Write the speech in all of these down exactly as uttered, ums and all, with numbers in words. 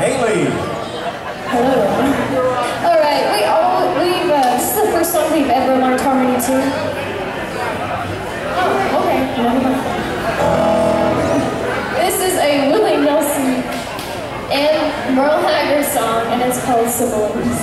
Haley. Hello. All right, we all we've. Uh, this is the first song we've ever learned harmony to. Oh, okay. Never mind. This is a Willie Nelson and Merle Haggard song, and it's called Siblings.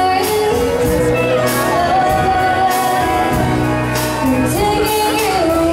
Taking you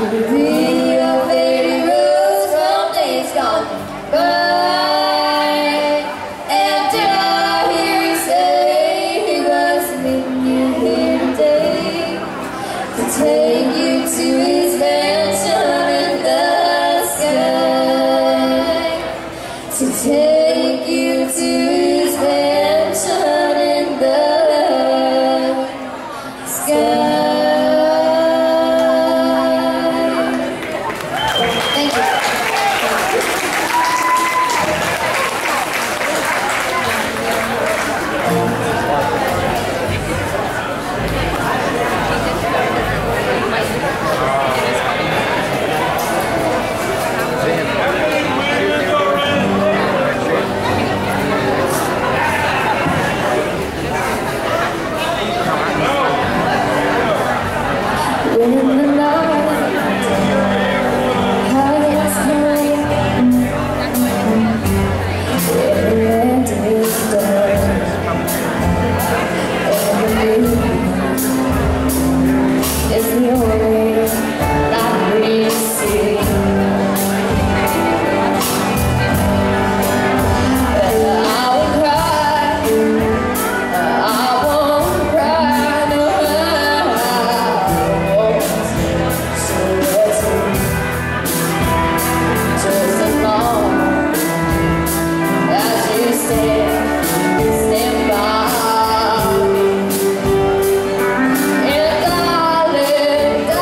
be your faded rose from days gone by. And did I hear you say he was meeting you here today to take you to his mansion in the sky? To take you to his mansion in the sky. Thank you. When the night has come, every end is done, and the moon is the only light we see. And I will cry, I won't cry, no, I won't. So let's just as long as you stand, stand by me. And darling,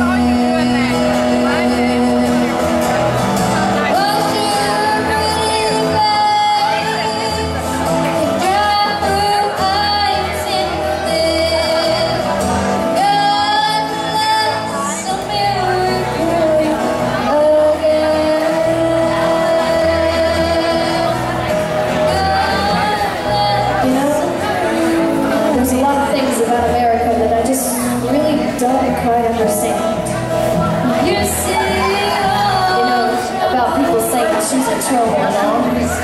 Don't quite understand. You know, about people saying she's in trouble and all.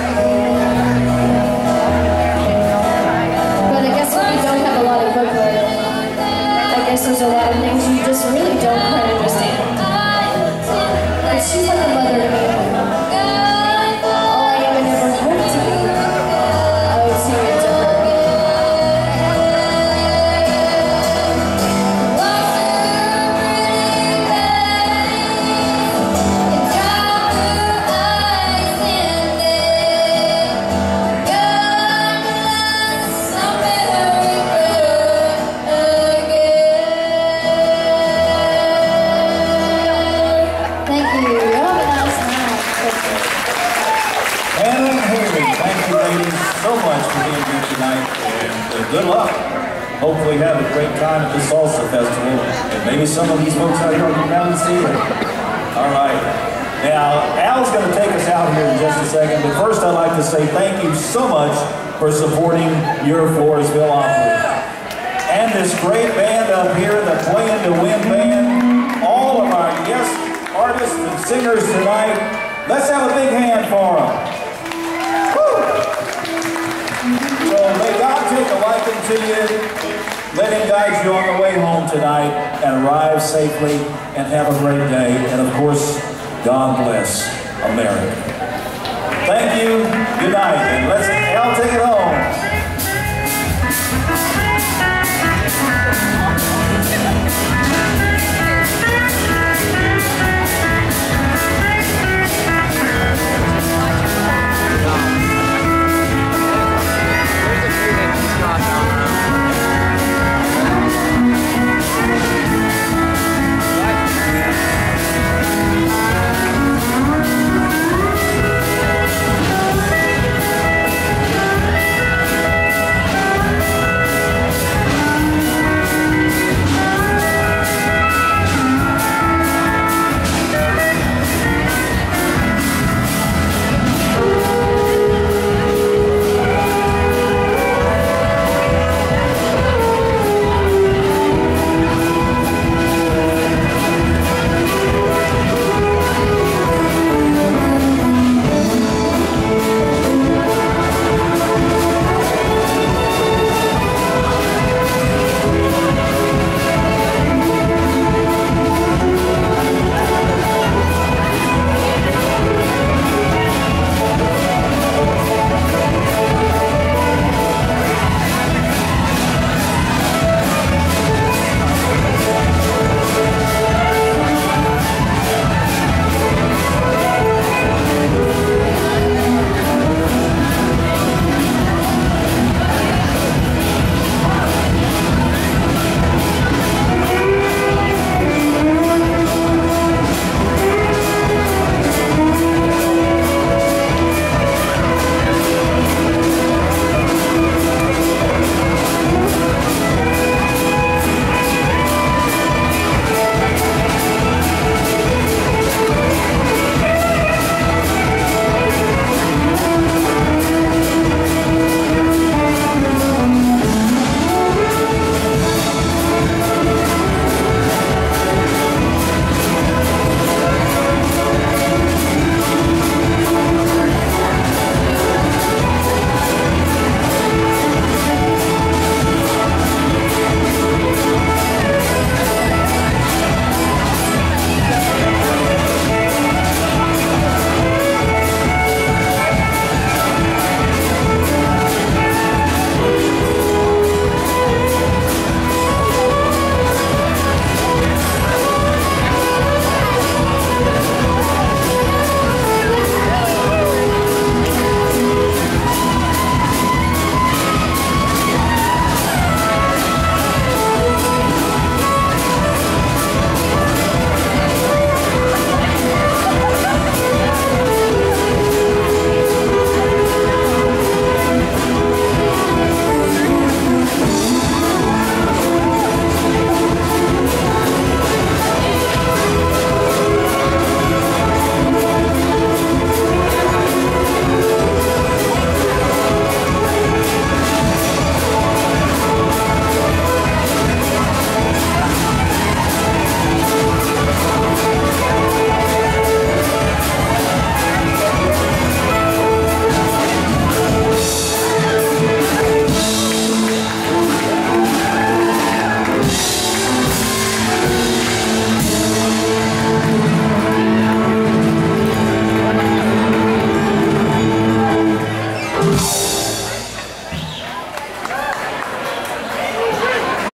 But I guess when you don't have a lot of booklet, I guess there's a lot of things you just really don't quite understand. But she's like a mother to me. All I ever never hoped to be, I would see it to her. So much for being here tonight, and uh, good luck. Hopefully you have a great time at the Salsa Festival, and maybe some of these folks out here will come down and see you. All right. Now, Al's going to take us out here in just a second, but first I'd like to say thank you so much for supporting your Floresville Opera. And this great band up here, the Playing to Win Band, all of our guest artists and singers tonight, let's have a big hand for them. So may God take a liking to you, let Him guide you on the way home tonight, and arrive safely, and have a great day, and of course, God bless America. Thank you, good night, and let's, Al, take it home.